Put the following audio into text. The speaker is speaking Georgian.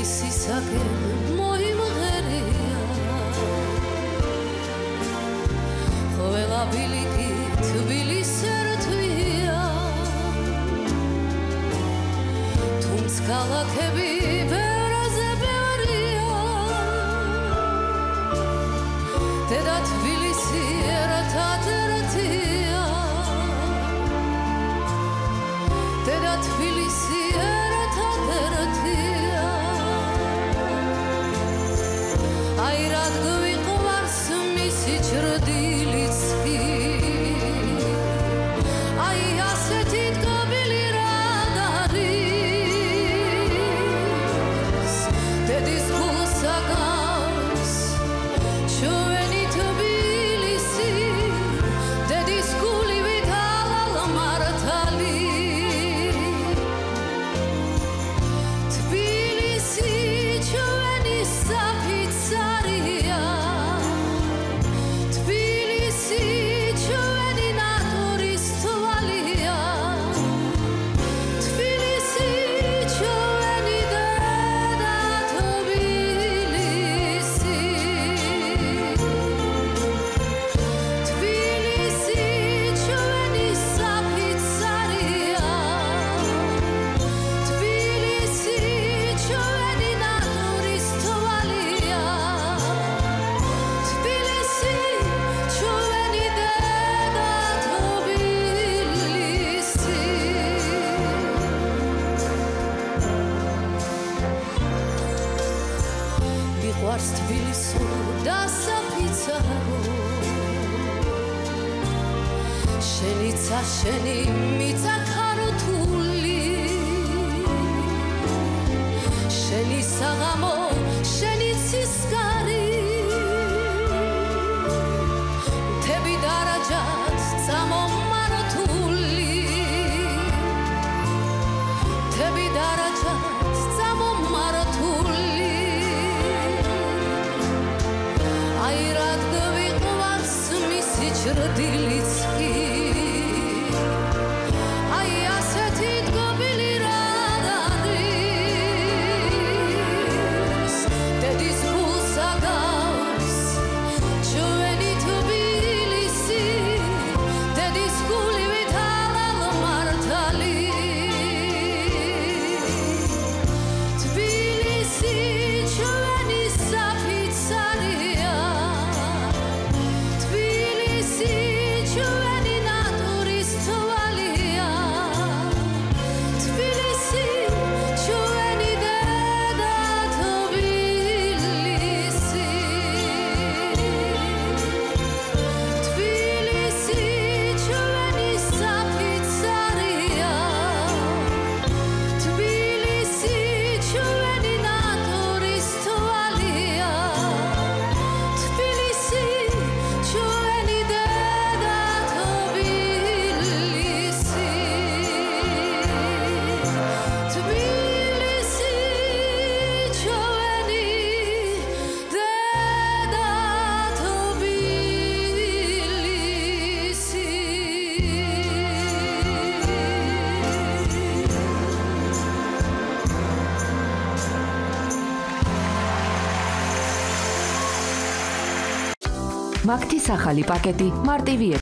თბილისისაკენ მოიმღერია ყველა ბილიკი თბილის ერთვია თუმცა ქალაქები ბევრაზე ბევრია დედა თბილისი ერთად ერთია დედა თბილისი ერთად ერთია აი რად გვიყვარს მისი ჭრდილიც კი აი ასეთი ტკბილი რად არის დედის გულსა გავს ჩვენი თბილისი დედის გულივით ალალ მართალი თბილისო და საფიცარო შენიცა შენი მიწა ქაროთული შენი საღამო შენი ცისკარი მთები დარაჯად წამომაროთული მთები დარაჯად წამომაროთული აი რად გვიყვარს მისი ჭრდილიც კი აი ასეთი ტკბილი რად არის დედის გულსა გავს ჩვენი თბილისი დედის გულივით ალალ მართალი თბილისი ჩვენი საფიცარია მაგთის ახალი პაკეტი მარტივი